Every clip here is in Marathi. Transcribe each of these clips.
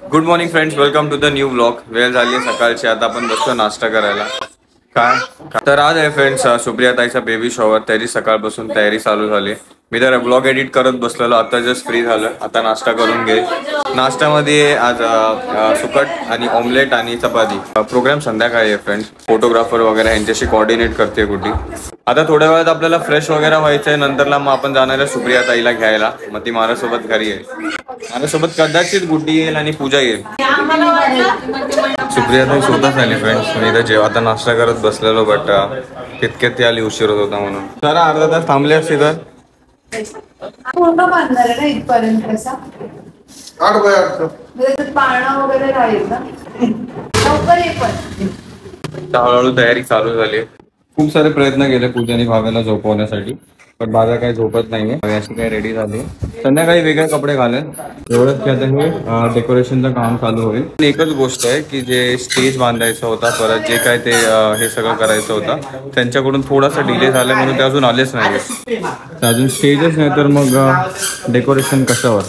Good morning friends, welcome to the new blog. वेळ झाली आहे सकाळची. आता आपण बसतो नाश्ता करायला. काय तर आज आहे फ्रेंड्स सुप्रियाताईचा बेबी शॉवर. त्याची सकाळपासून तयारी चालू झाली. मी तर ब्लॉग एडिट करत बसलेलो. आता जस्ट फ्री झालं. आता नाश्ता करून घे. नाश्त्यामध्ये आज सुकट आणि ऑमलेट आणि चपाती. प्रोग्राम संध्याकाळी आहे फ्रेंड्स. फोटोग्राफर वगैरे यांच्याशी कोऑर्डिनेट करते कुठे. आता थोड्या वेळात आपल्याला फ्रेश वगैरे व्हायचंय. नंतरला मग आपण जाणार आहे सुप्रियाताईला घ्यायला. मग ती माझ्यासोबत घरी आहे. माझ्यासोबत कदाचित गुड्डी येईल आणि पूजा येईल. सुप्रियाताई स्वतःच आली फ्रेंड्स. मी इथं आता नाश्ता करत बसलेलो बट तितक्यात ती आली. उशीर होत होता म्हणून. जरा अर्धा तास थांबले असते तर पूर्ण बांधणार आहे ना इथपर्यंत कसा 8 बाय 8 म्हणजे पाळणा वगैरे राहील ना लवकर ये. पण हळूहळू तयारी चालू झाली. खूप सारे प्रयत्न केले पूजाने भाव्याला झोपवण्यासाठी, पण भाव्या काही झोपत नाहीये. अशी काही रेडी झाली. संध्याकाळी वेगळे कपडे घालेल. एवढंच की आता हे डेकोरेशनचं काम चालू होईल. एकच गोष्ट आहे की जे स्टेज बांधायचं होता, परत जे काय ते हे सगळं करायचं होतं, त्यांच्याकडून थोडासा डिले झाला म्हणून ते अजून आलेच नाही. अजून स्टेजच नाही तर मग डेकोरेशन कशावर.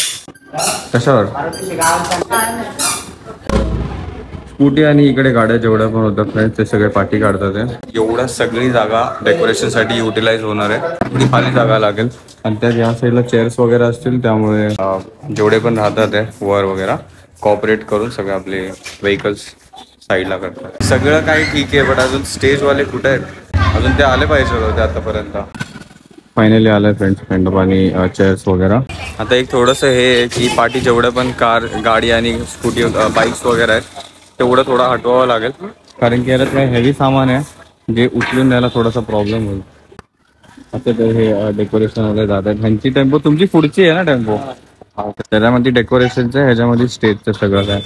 स्कूटी आणि इकडे गाड्या जेवढ्या पण होतात फ्रेंड्स ते सगळे पाठी काढतात. एवढा सगळी जागा डेकोरेशन साठी युटिलाइज होणार आहे. थोडी खाली जागा लागेल आणि त्यात या साईडला चेअर्स वगैरे असतील. त्यामुळे जेवढे पण राहतात आहे वर वगैरे कॉपरेट करून सगळे आपले व्हेकल्स साईडला करतात. सगळं काही ठीक आहे, बट अजून स्टेजवाले कुठे आहेत? अजून ते आले पाहिजे होते आतापर्यंत. फायनली आलाय फ्रेंड्स मंडप आणि चेअर्स वगैरे. आता एक थोडंसं हे आहे की पाठी जेवढं पण कार गाडी आणि स्कूटी बाईक्स वगैरे आहेत तेवढं थोडं हटवावं लागेल, कारण की याला काही हेवी सामान आहे जे उचलून न्यायला थोडासा प्रॉब्लेम होईल. आता तर हे डेकोरेशन वगैरे जातात. ह्यांची टेम्पो तुमची पुढची आहे ना टेम्पो? त्याच्यामध्ये डेकोरेशनचं, ह्याच्यामध्ये स्टेजचं सगळं काय.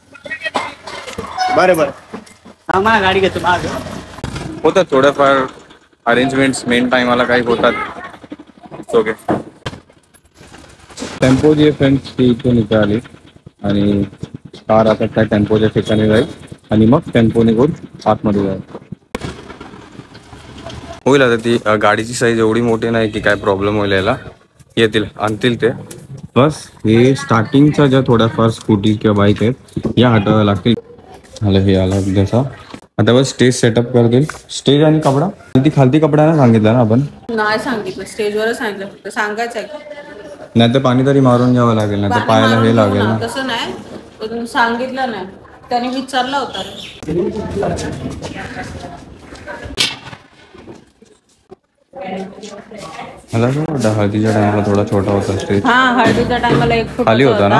बरं गाडी घेतो. होतात थोडंफार अरेंजमेंट्स मेन टाइमाला काही होतात. ओके. टेम्पो जी फ्रेंड्स ती इथून इथे आली आणि कार आता त्या टेम्पोच्या ठिकाणी जाईल आणि मग टेम्पो निघून आतमध्ये जाईल. होईल. आता ती गाडीची साईज एवढी मोठी नाही की काय प्रॉब्लेम होईल. याला येतील, आणतील ते. बस हे स्टार्टिंगच्या ज्या थोड्याफार स्कूटी किंवा बाईक आहेत या हटवाव्या लागतील. आलं हे आलं जसा. आता बस स्टेज सेटअप करतील. स्टेज आणि कपडा. ती खालती कपडा ना सांगितलं ना आपण? नाही सांगितलं, स्टेजवरच सांगितलं. फक्त सांगायचं आहे. नाही तर पाणी तरी मारून घ्यावं लागेल, नाही तर पायाला हे लागेल ना. तसं नाही, पण सांगितलं नाही. त्याने विचारला होता. मला असं वाटतं हळदीच्या टायमाला थोडा छोटा होता स्टेज. हा, हळदीच्या टायमाला 1 फूट खाली होता ना?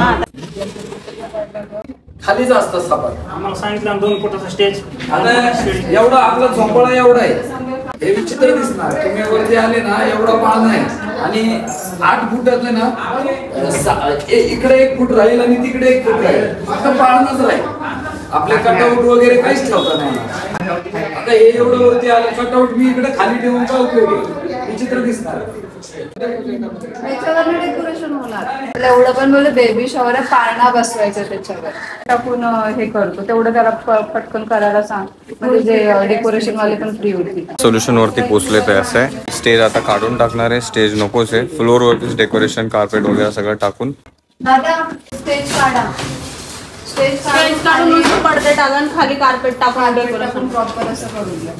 खालीच असतं सापात. आम्हाला सांगितलं 2 फुटाचा स्टेज. एवढा आपला झोंपडा एवढा आहे. हे विचित्र दिसणार. तुम्ही वरती आले ना एवढा पाळणा आहे आणि 8 फुटातलं ना इकडे 1 फूट राहील आणि तिकडे 1 फूट राहील. फक्त पाळणाच राहील. आपले कटआउट वगैरे काहीच ठेवता नाही. आता हे एवढं वरती आलं कटआउट मी इकडे खाली ठेवून काय उपयोग आहे? विचित्र दिसणार. त्याच्यावर डेकोरेशन होणार. एवढं पण बोलले बेबी शॉवर आहे, पाळणा बसवायचं त्याच्यावर टाकून हे करतो. तेवढं त्याला पटकन करायला सांग, म्हणजे जे डेकोरेशन वाले पण फ्री होतील. सोल्युशन वरती पोहोचले ते असं आहे. स्टेज आता काढून टाकणार आहे. स्टेज नकोच आहे. फ्लोर वरतीच डेकोरेशन कार्पेट वगैरे सगळं टाकून. दादा स्टेज काढा. स्टेज काढून पडदे टाकून खाली कार्पेट टाकून डेकोरेशन प्रॉपर असं करून द्या.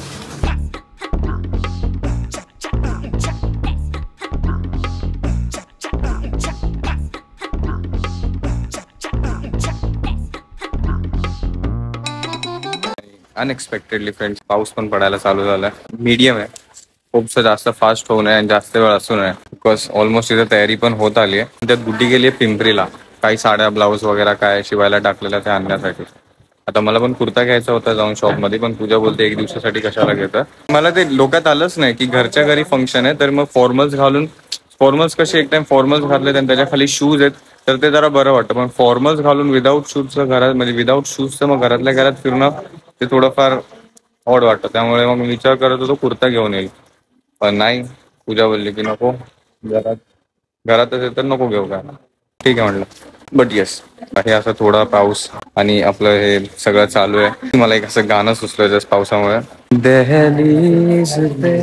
अनएक्सपेक्टेडली फ्रेंड्स पाऊस पण पडायला चालू झाला. मीडियम आहे, खूपसं जास्त फास्ट होऊ नये आणि जास्त वेळ असू नये. बिकॉज ऑलमोस्ट इथं तयारी पण होत आली आहे. त्यात गुड्डी गेली आहे पिंपरीला काही साड्या ब्लाऊज वगैरे काय शिवायला टाकलेल्या ते आणण्यासाठी. आता मला पण कुर्ता घ्यायचा होता जाऊन शॉपमध्ये, पण पूजा बोलते 1 दिवसासाठी कशाला घेतं. मला ते डोक्यात आलंच नाही की घरच्या घरी फंक्शन आहे तर मग फॉर्मल्स घालून. फॉर्मल्स कसे एक टाइम फॉर्मल्स घातले आणि त्याच्या खाली शूज आहेत तर ते जरा बरं वाटतं, पण फॉर्मल्स घालून विदाऊट शूजचं घरात म्हणजे विदाऊट शूजचं मग घरातल्या घरात फिरणं ते थोडंफार ऑड वाटतं. त्यामुळे मग विचार करत होतो कुर्ता घेऊन येईल, पण नाही. पूजा बोलली की नको, घरातच आहे तर नको घेऊ काय. ठीक आहे म्हटलं. बट येस हे असं थोडा पाऊस आणि आपलं हे सगळं चालू आहे. मला एक असं गाणं सुचलं जस्ट पावसामुळे. दहलीज पे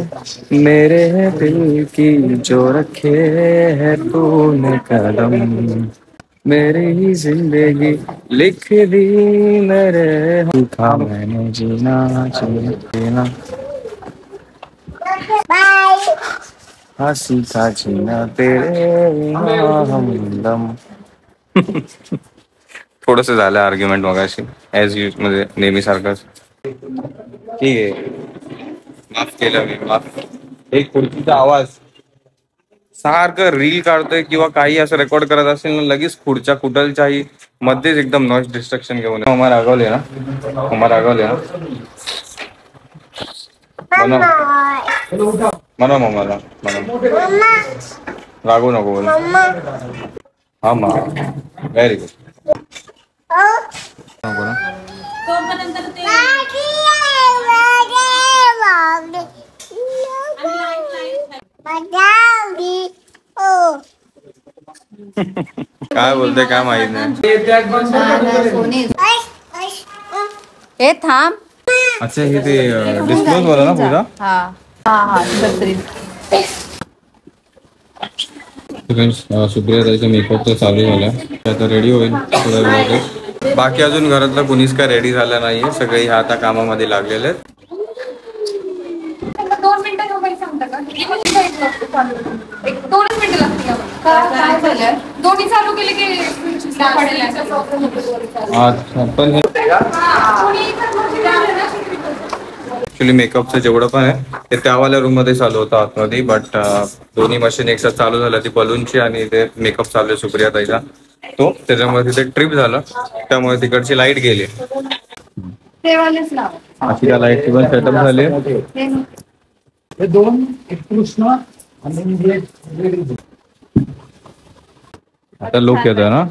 मेरे दिल की जो रखे है तूने कदम मेरी ही जिंदगी लिख दी मेरे था मैंने जीना जीना हंसी का जीना तेरे हमदम. थोडस झालं आर्ग्युमेंट मगाशी ऍज यूज म्हणजे नेहमी सारखंच. ठीक आहे माफ केलं मी माफ. एक खुर्चीचा आवाज सारखं रील काढतोय किंवा काही असं रेकॉर्ड करत असेल ना लगेच खुर्च्या कुठलच्याही मध्येच एकदम नॉइस डिस्ट्रक्शन घेऊन मम्मा रागवले ना. मम्मा रागवले ना. म्हणा मम्माला म्हणा रागवू नको बोल. हा मा व्हेरी गुड. तोपर्यंत ते काय बोलते काय माहित नाही. हे थांब. अच्छा हे ते डिस्क्लोज वाला ना पूजा. हा हा हा छत्री. सुप्रिया ताईचा मेकअप तर चालू झाला आता रेडी होईल थोड्या वेळातच. बाकी अजून घरातलं कुणीच काय रेडी झालं नाहीये. सगळे ह्या आता कामामध्ये लागलेले आहेत. 2 मिनिटं मोबाईल सांगता का? एक 2 मिनिटं लागतील. काय झालं? दोन्ही चालू केले की अच्छा पण ऍक्च्युली मेकअपचं जेवढं पण आहे ते त्यावाल्या रूम मध्ये चालू होतं आतमध्ये. बट दोन्ही मशीन एकसाथ चालू झाल्या ती बलूनची आणि ते मेकअप चालू आहे सुप्रिया ताईचा तो. त्याच्यामुळे तिथे ट्रिप झालं त्यामुळे तिकडची लाईट गेली. अशी त्या लाईटची पण सेटअप झाली. हे 2 एक कृष्ण आणि आता लोक येतोय ना.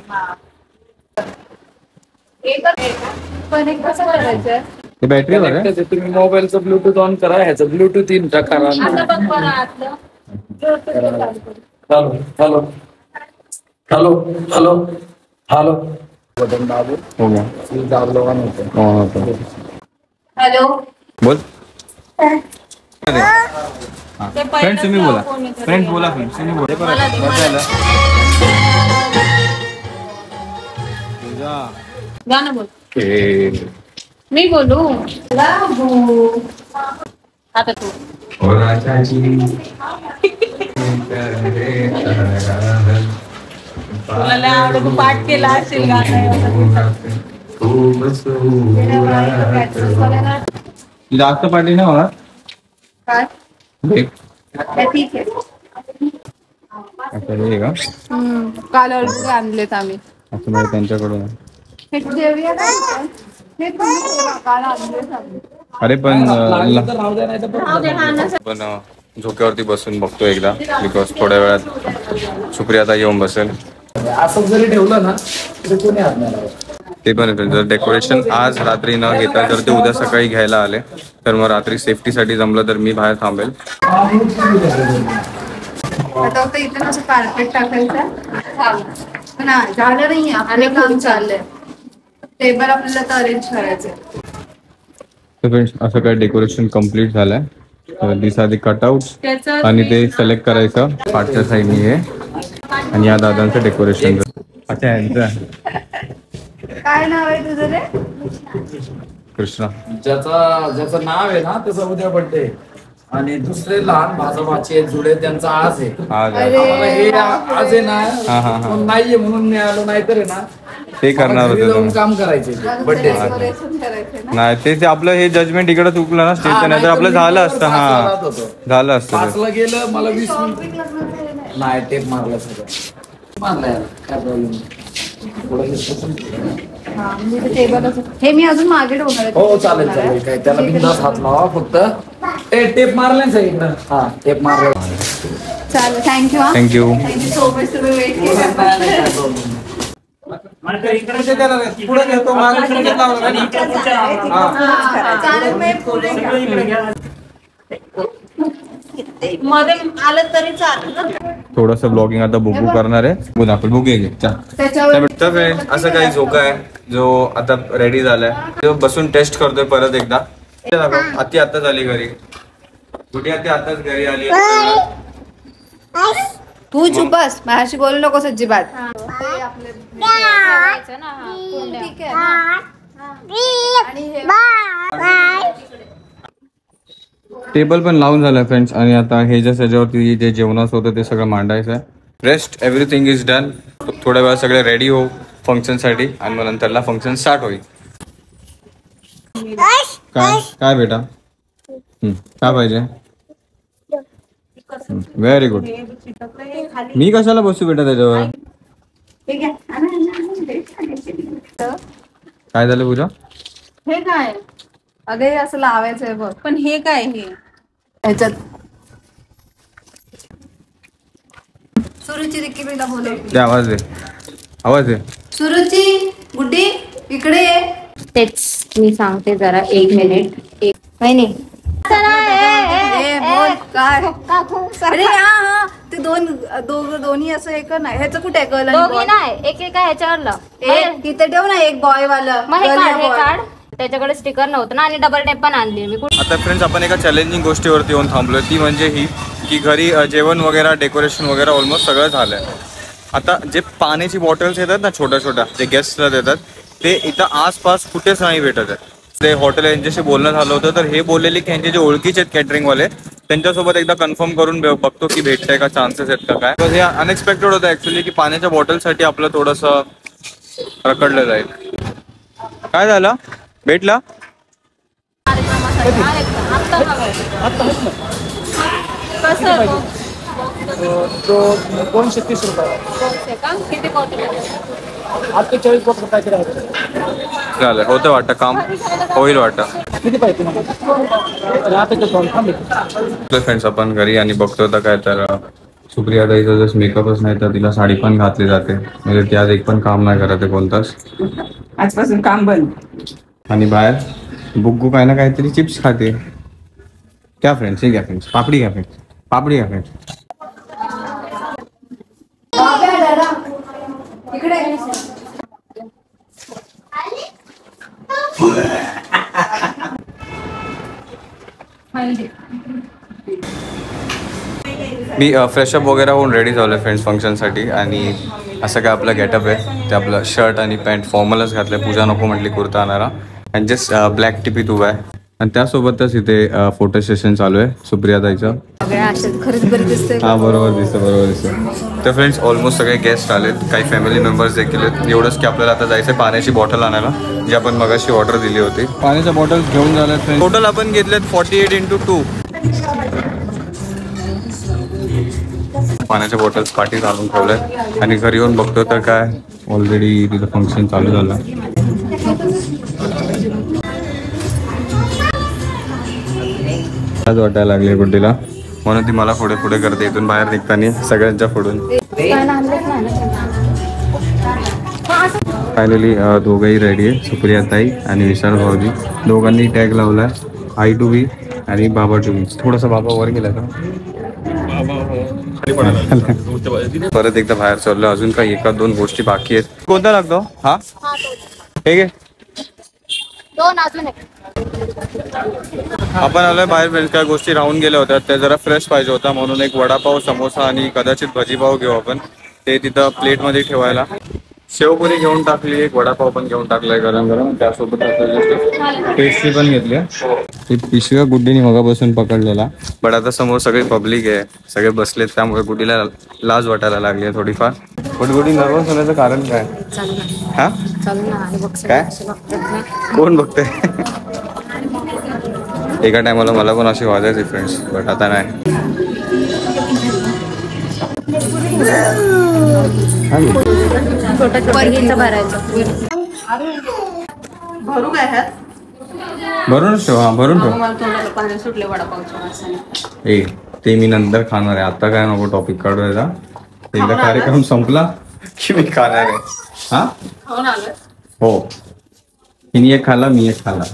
पण एक कसं करायचं? ते बॅटरीवर आहे. तुम्ही मोबाईलचं ब्लूटूथ ऑन करा ह्याचं ब्लूटूथ इन करा. आता बघ बरं आतलं. Hello hello hello hello hello button दाबू. हो गया. दाबलो ऑन होतं. ऑन होतं. हॅलो बोल. ते फ्रेंड्स तुम्ही बोला. कोण येतं? फ्रेंड्स बोला. फ्रेंड्स तुम्ही बोला. मला दे, मला दे. गाणं बोल. मी बोलू आता तू. तुला लय आवडत तू पाठ केला असेल गाणं. जास्त पार्टी नाही होणार. काय? एक. ठीक आहे. अच्छा हे का काल ऑर्डर आणलेत आम्ही. असं म्हणजे त्यांच्याकडून. हे जेवूया का? हे तुम्ही ठेवा, काल आणलेत आम्ही. अरे पण राहू पण झोक्यावरती बसून बघतो एकदा बिकॉज थोड्या वेळात सुप्रिया ताई येऊन बसेल. असं जरी ठेवलं ना तरी कोणी हात नाही लावत. ते पण येतं. जर डेकोरेशन आज रात्री न घेता जर ते उद्या सकाळी घ्यायला आले तर मग रात्री सेफ्टीसाठी जमलं तर मी बाहेर थांबेल. आता फक्त इथं असं कार्पेट टाकायचं. नाही झालं नाही आपलं काम चाललंय. टेबल आपल्याला तर अरेंज करायचंय. असं काय डेकोरेशन कम्प्लीट झालंय. दिस आधी कटआउट त्याचं आणि ते सिलेक्ट करायचं पाठच्या साईडनी हे आणि या दादांचं डेकोरेशन. अच्छा यांचं काय नाव आहे तुझं रे? कृष्णा. ज्याचं नाव आहे ना त्याचा उद्या बर्थडे आणि दुसरे लहान भाजपाचे जुळे त्यांचा आज आहे. आज आम्हाला हे आज आहे हा, हा. ना पण नाहीये म्हणून मी आलो. नाही तर आहे ना ते करणार घरी होते जाऊन तुम्ही. काम करायचे बर्थडे. डेकोरेशन करायचंय ना. नाही ते आपलं हे जजमेंट इकडे चुकलं ना स्टेजचं. नाही तर आपलं झालं असतं. हा झालं असतं. 5ला गेलं मला 20 मिनिट नाही टेप मारला सगळं मारलाय. काय प्रॉब्लेम हा, म्हणजे ते टेबल हे मी अजून मागे ठेवणार आहे. हो चालेल चालेल. काय त्याला बिंदास हात लावा फक्त. टेप मारलाय ना इकडं. हा टेप मारला. चालेल. थँक्यू. हा थँक्यू. Thank you so much. तुम्ही वेट केला. पुढे घेतो चालेल मी पुढे घ्या. मध्ये आलं तरी चालेल. थोडस ब्लॉगिंग आता बुकू करणार आहे. बोल आपण बुक घे. त्याच्यावर असं काही झोका आहे जो आता रेडी झालाय. तो बसून टेस्ट करतोय परत एकदा. आती आताच आली घरी. कुठे आती आताच घरी आली. तू चुप बस, माझ्याशी बोलू नकोस अजिबात. ठेवायचं ना, हा, कुंड्या. ठीक आहे ना. आणि हे टेबल पण लावून झालं फ्रेंड्स. आणि आता हे ज्याच्यावरती जे जेवणाचं होतं ते सगळं मांडायचं आहे. Rest everything is done. थोड्या वेळा सगळे रेडी हो फंक्शनसाठी आणि मग नंतरला फंक्शन स्टार्ट होईल. काय काय बेटा काय पाहिजे? Very good. मी कशाला बसू बेटा त्याच्यावर? काय झालं पूजा? हे काय? अगं हे असं लावायचं आहे बघ. पण हे काय? हे ह्याच्यात सुरुची रिकीला बोलव. ते आवाज दे, आवाज दे. सुरुची गुड्डी इकडे ये. तेच मी सांगते जरा, 1 मिनिट. नाही बोल काय? अरे हा ते दोन्ही असं एक नाही. ह्याचं कुठे आहे? गर्ल आणि दोघी बॉय? नाही, एक एक ह्याच्यावरलं. तिथे ठेव ना एक बॉय वाला. मग हे girl काढ, आणि हे boy. काढ. त्याच्याकडे स्टिकर नव्हतं ना, आणि डबल टेप पण आणली मी. आता फ्रेंड्स आपण एका चॅलेंजिंग गोष्टीवरती येऊन थांबलोय. ती म्हणजे ही की घरी जेवण वगैरे डेकोरेशन वगैरे ऑलमोस्ट सगळं झालंय. आता जे पाण्याची बॉटल्स येतात ना छोट्या छोट्या, जे गेस्टला देतात, ते इथं आसपास कुठेच नाही भेटत आहे. ते हॉटेल यांच्याशी बोलणं झालं होतं, तर हे बोललेले की यांचे जे ओळखीचे आहेत कॅटरिंगवाले, त्यांच्यासोबत एकदा कन्फर्म करून बघतो की भेटतंय का, चान्सेस आहेत का काय. हे अनएक्सपेक्टेड होतं ॲक्च्युली की पाण्याच्या बॉटलसाठी आपलं थोडंसं रखडलं जाईल. काय झालं? भेटला? तो 230 रुपये. किती बॉटल? 48 बॉटल काहीतरी आहे. झालं, होतं वाटतं काम, होईल वाटतं. किती पाहिजे तुम्हाला? फ्रेंड्स आपण घरी आणि बघतो तर काय, तर सुप्रिया ताईचा जस्ट मेकअपच नाही तर तिला साडी पण घातली जाते. म्हणजे ती आज एक पण काम नाही करत आहे कोणताच. आजपासून काम बंद. आणि बाहेर बुग्गू काय ना काहीतरी चिप्स खाते. क्या फ्रेंड्स? हे घ्या फ्रेंड्स, पापडी घ्या फ्रेंड्स, पापडी घ्या फ्रेंड्स. इकडे मी फ्रेशअप वगैरे होऊन रेडी झालो आहे फ्रेंड्स फंक्शनसाठी. आणि असं काय आपलं गेटअप आहे ते आपलं शर्ट आणि पॅन्ट फॉर्मलच घातलं आहे. पूजा नको म्हटली कुर्ता आणारा. आणि जस्ट ब्लॅक टिपीत उभा आहे. आणि त्यासोबतच इथे फोटो सेशन चालू आहे सुप्रियाताईचं. खरंच बरं दिसतंय. हा बरोबर दिसतं. तर फ्रेंड्स ऑलमोस्ट सगळे गेस्ट आलेत, काही फॅमिली मेंबर्स देखील आहेत. एवढंच की आपल्याला आता जायचं पाण्याची बॉटल आणायला, जी आपण मगाशी ऑर्डर दिली होती. पाण्याच्या बॉटल घेऊन झाल्यात फ्रेंड्स. टोटल आपण घेतलेत 48x2. पाण्याच्या बॉटल्स पाठी घालून ठेवल्यात. आणि घरी येऊन बघतो तर काय ऑलरेडी तिथं फंक्शन चालू झालं. आज वाटायला लागले गुड्डीला, म्हणून ती मला पुढे पुढे करते इथून बाहेर निघताना सगळ्यांच्या पुढून. फायनली दोघंही रेडी आहे, सुप्रियाताई आणि विशाल भाऊजी. दोघांनी टॅग लावलाय आई टू बी आणि बाबा टू बी. थोडासा बाबा वर गेला का? परत एकदा बाहेर चाललो. अजून काही 1-2 गोष्टी बाकी आहेत. कोणता लागतो? हा ठीक आहे. आपण आलोय बाहेर. फ्रेंड्स काय गोष्टी राहून गेल्या होत्या, त्या जरा फ्रेश पाहिजे होता, म्हणून एक वडापाव, समोसा आणि कदाचित भजीपाव घेऊ आपण. ते तिथं प्लेटमध्ये ठेवायला. शेवपुरी घेऊन टाकली, एक वडापाव पण घेऊन टाकलाय गरम गरम. त्यासोबत पेस्ट्री पण घेतली. ती पिशव्या गुड्डीने मगापासून पकडलेला. बट आता समोर सगळे पब्लिक आहे, सगळे बसलेत, त्यामुळे गुड्डीला लाज वाटायला लागली आहे थोडीफार. बट गुड्डी नर्वस होण्याचं कारण काय? हा काय कोण बघते? एका टायमाला मला पण अशी वाजायची फ्रेंड्स, बट आता नाही. भरू काय ह्यात? भरून ठेव. हा भरून ठेव. मला तोंडाला पाणी सुटले वडापावच्या वासाने. ए ते मी नंतर खाणार आहे, आता काय नको टॉपिक काढू याचा. एकदा कार्यक्रम संपला की मी खाणार आहे. हा हो, तिने एक खाल्ला, मी एक खाल्ला.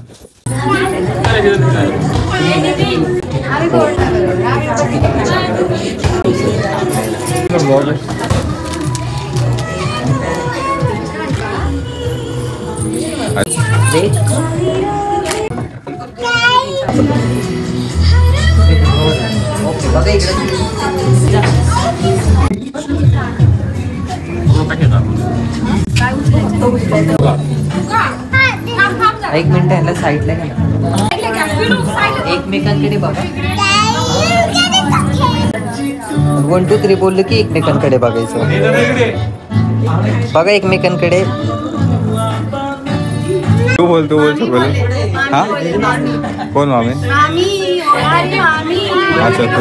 एक मिनिट ह्याला साईडला घ्या ना. एकमेकांकडे बघा. 1 2 3 बोललं की एकमेकांकडे बघायचं. बघा एकमेकांकडे. तू बोल हा कोण मामी? अच्छा तू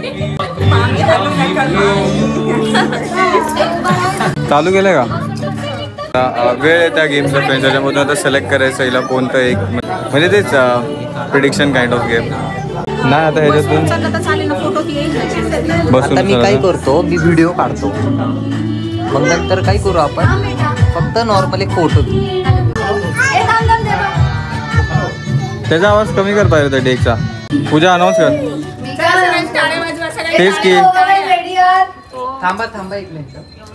चालू केलंय का? वेळ आहे त्या गेमचा फ्रेंड्स, त्याच्यामधून आता सिलेक्ट करायचं हिला कोणतं एक, म्हणजे तेच प्रिडिक्शन काइंड ऑफ गेम नाही. आता ह्याच्यातून आता मी काय करतो, मी व्हिडिओ काढतो, मग नंतर काय करू आपण, फक्त नॉर्मल एक फोटो घेऊ. त्याचा आवाज कमी कर पाहिजे होता डेकचा. पूजा अनाऊन्स कर. तेच की थांबा एक मिनिट.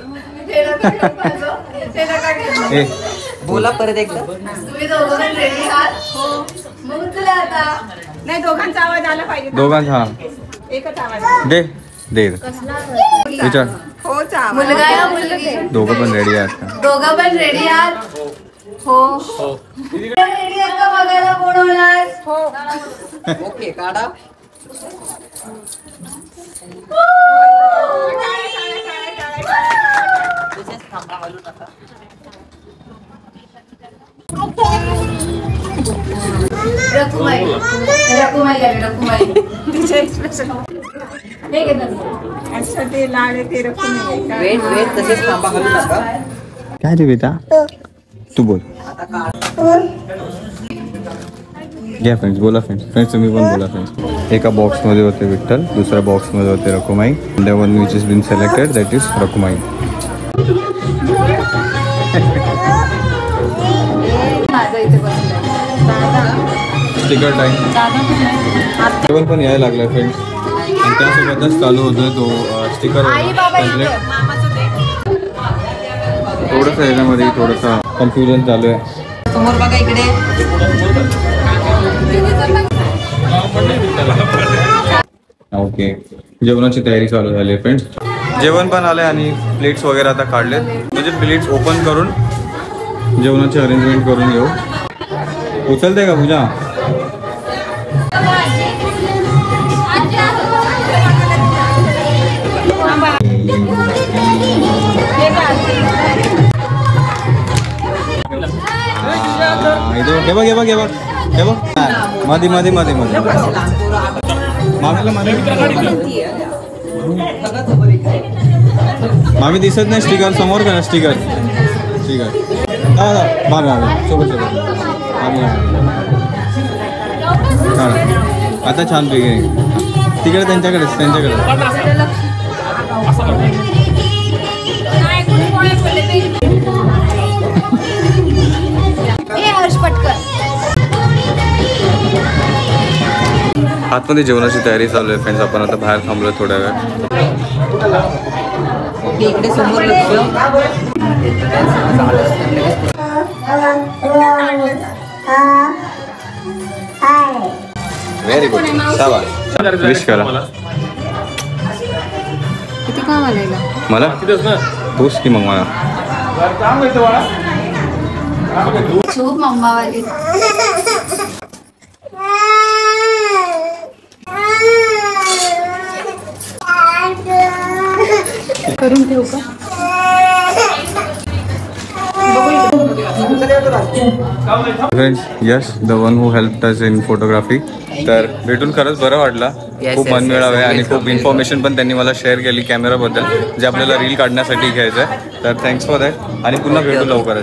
बोला परत एकदा. नाही, दोघांचा आवाज आला पाहिजे. दोघांचा हा एकच आवाज दे विचार. मुलगा या मुलगी दोघं पण रेडी आहेत का? दोघं पण रेडी आहात? हो. रेडी आहेत का बघायला कोण होणार? हो. ओके काढा. वेट तसेच थांबा, हलू नका. काय रे बेटा तू बोल. घ्या फ्रेंड्स, बोला फ्रेंड्स तुम्ही पण बोला फ्रेंड्स. एका बॉक्समध्ये होते विठ्ठल, दुसऱ्या बॉक्समध्ये होते Rakhumai. The one which is been selected that is Rakhumai. Sticker time जेवण पण यायला लागलं फ्रेंड्स, आणि त्यासोबतच चालू होतोय तो स्टिकर. थोडंसं याच्यामध्ये थोडंसं कन्फ्युजन चालू आहे. समोर बघा इकडे. ओके, जेवणाची तयारी चालू झाली आहे फ्रेंड्स. जेवण पण आलंय आणि प्लेट्स वगैरे आता काढलेत, म्हणजे प्लेट्स ओपन करून जेवणाची अरेंजमेंट करून घेऊ. उचलते का पूजा? हे बघ मध्ये मामी दिसत नाही. स्टिकर समोर का? स्टिकर आता छान पैकी तिकडे त्यांच्याकडेच आतमध्ये जेवणाची तयारी चालू आहे फ्रेंड्स. आपण आता बाहेर थांबलोय थोड्या वेळ. इकडे समोर व्हेरी गुड. विश करा. किती काम आलंय मला तूच की मग मला खूप मम्मावाली. करून ठेवू का? Friends yes, the one who helped us in photography. तर भेटून खरंच बरं वाटलं. खूप मन मिळावे आणि खूप इन्फॉर्मेशन पण त्यांनी मला शेअर केली कॅमेराबद्दल, जे आपल्याला रील काढण्यासाठी घ्यायचं आहे. तर थँक्स फॉर दॅट आणि पुन्हा भेटू लवकरच.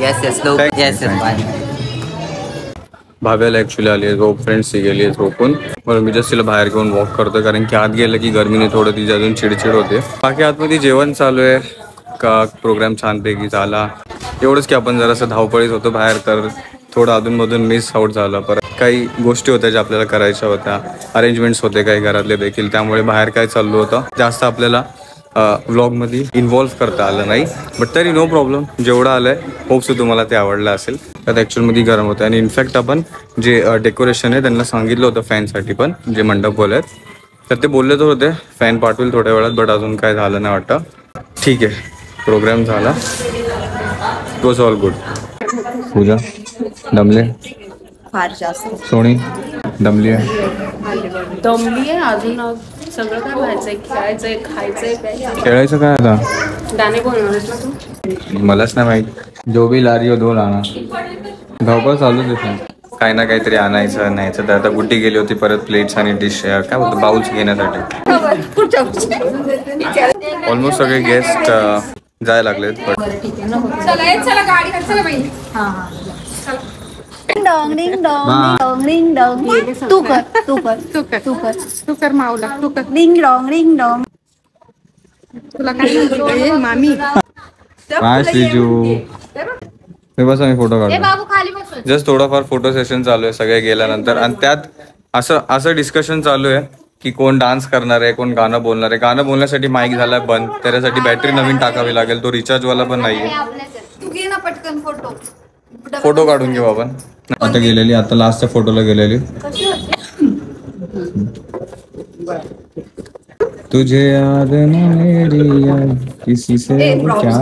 भाव्याला ॲक्च्युली आली आहे झोप फ्रेंड्स, ती गेली आहे झोपून. बरं मी जस्ट तिला बाहेर घेऊन वॉक करतो, कारण की आत गेलं की गरमीने थोडं तिची अजून चिडचिड होते. बाकी आतमध्ये जेवण चालू आहे का, प्रोग्राम छानपैकी झाला. एवढंच की आपण जरासं धावपळीत होतो बाहेर, तर थोडं अधूनमधून मिस आउट झालं. परत काही गोष्टी होत्या ज्या आपल्याला करायच्या होत्या, अरेंजमेंट्स होते काही घरातले देखील, त्यामुळे बाहेर काय चाललं होतं जास्त आपल्याला व्लॉगमध्ये इन्व्हॉल्व्ह करता आलं नाही. बट तरी नो प्रॉब्लेम, जेवढं आलं आहे होप्स तुम्हाला ते आवडलं असेल. त्यात ॲक्च्युअलमध्ये गरम होतं आणि इनफॅक्ट आपण जे डेकोरेशन आहे त्यांना सांगितलं होतं फॅनसाठी पण, जे मंडप बोल आहेत, तर ते बोलले तर होते फॅन पाठवेल थोड्या वेळात, बट अजून काय झालं नाही वाटतं. ठीक आहे, प्रोग्राम झाला, it was all good. Pooja दमले फार जास्त सोनी दमली आहे. दमली आहे अजून. सगळं काय व्हायचंय, खेळायचंय, खायचंय, प्यायचंय. खेळायचं काय आता? गाणे बोलणारच ना तू? मलाच नाही माहित. जो भी ला रही हो दो लाना. धावपळ चालूच आहे. काही ना काहीतरी आणायचं न्यायचं. तर आता गुड्डी गेली होती परत प्लेट्स आणि डिश काय बोलतो बाउल्स घेण्यासाठी. ऑलमोस्ट सगळे गेस्ट जायला लागलेत. Dong ding dong dong ding dong. तू कर तू कर तू कर तू कर तू कर माऊला तू कर. Ding dong ding dong. तुला काय मामी काय श्रीजू मी बस आम्ही फोटो काढतो. जस्ट थोडाफार फोटो सेशन चालू आहे सगळे गेल्यानंतर. आणि त्यात असं डिस्कशन चालू आहे की कोण डान्स करणार आहे, कोण गाणं बोलणार आहे. गाणं बोलण्यासाठी माईक झालाय बंद, त्याच्यासाठी बॅटरी नवीन टाकावी लागेल. तो रिचार्ज वाला पण नाहीये. तू घे ना पटकन फोटो. फोटो काढून घेऊ आपण. आता गेलेली, आता लास्टच्या फोटोला गेलेली. तुझे याद ना मेरी याद किसी से क्या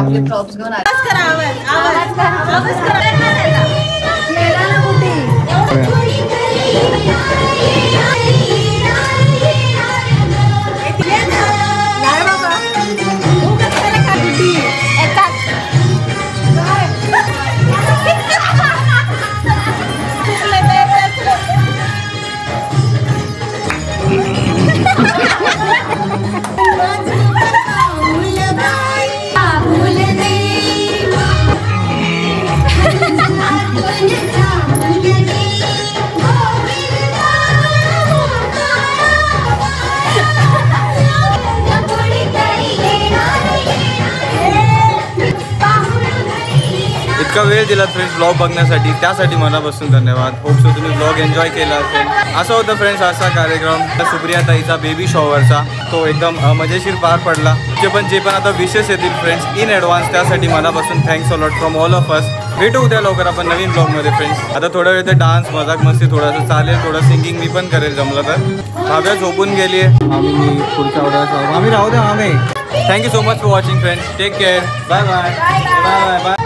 इतका वेळ दिला फ्रेंड्स ब्लॉग बघण्यासाठी, त्यासाठी मनापासून धन्यवाद. होप सो तुम्ही ब्लॉग एन्जॉय केला असेल. असं होतं फ्रेंड्स आजचा कार्यक्रम सुप्रिया ताईचा बेबी शॉवरचा. तो एकदम मजेशीर पार पडला. जे पण आता विशेष येतील फ्रेंड्स इन ॲडव्हान्स, त्यासाठी मनापासून thanks a lot from all of us. भेटू उद्या लवकर आपण नवीन ब्लॉगमध्ये फ्रेंड्स. आता थोडा वेळ ते डान्स मजाक मस्ती थोडंसं चालेल, थोडं सिंगिंग मी पण करेल जमलं तर. भाव्या झोपून गेली आहे. आम्ही पुढच्या ऑर्डर आम्ही राहू द्या आम्ही. Thank you so much for watching friends. Take care. Bye bye bye bye.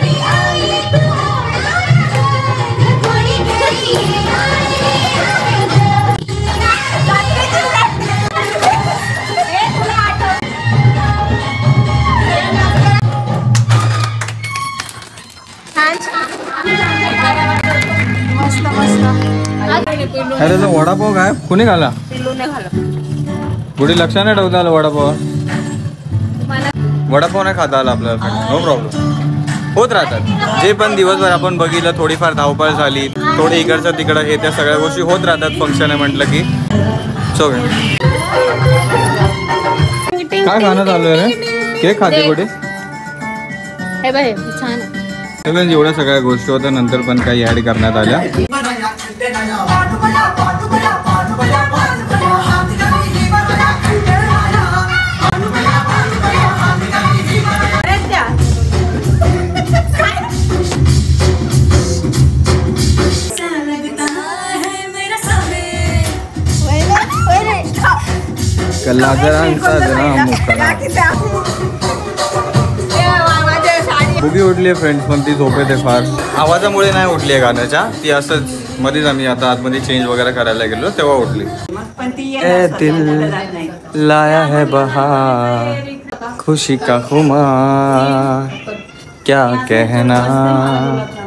अरे तो वडापाव काय कुणी खाला? पुढे लक्ष नाही ठेवता आलं वडापाव. वडापाव नाही खाता आला आपल्याला. No problem. होत राहतात जे पण दिवसभर आपण बघितलं. थोडीफार धावपळ झाली, थोडी इकडचं तिकडं हे त्या सगळ्या गोष्टी होत राहतात. फंक्शन आहे म्हटलं की सो काय खाणं चालू आहे रे? केक खाते कुठे? एवढ्या सगळ्या गोष्टी होत्या. नंतर पण काही ऍड करण्यात आल्या. उभी उठली आहे फ्रेंड्स, पण ती झोपेत आहे फार. आवाजामुळे नाही उठली आहे गाण्याच्या. ती असंच मध्येच आम्ही आता आतमध्ये चेंज वगैरे करायला गेलो तेव्हा उठली. ए दिल लाया है बहार खुशी का खुमार क्या कहना.